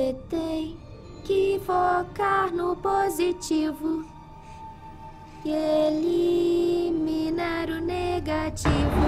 Você tem que focar no positivo e eliminar o negativo.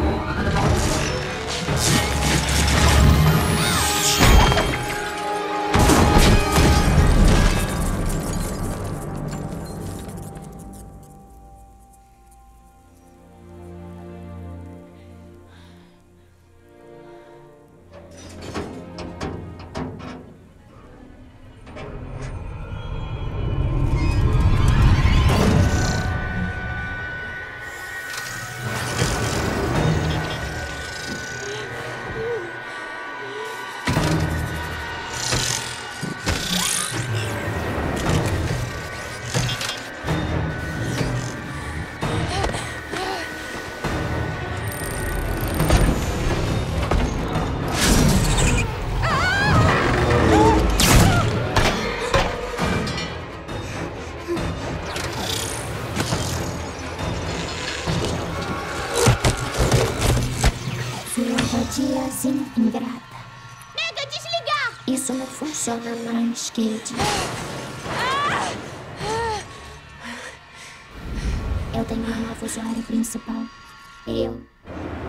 Tiazinha ingrata. Mega, desligar! Isso não funciona mais, Kate. Eu tenho um novo usuário principal. Eu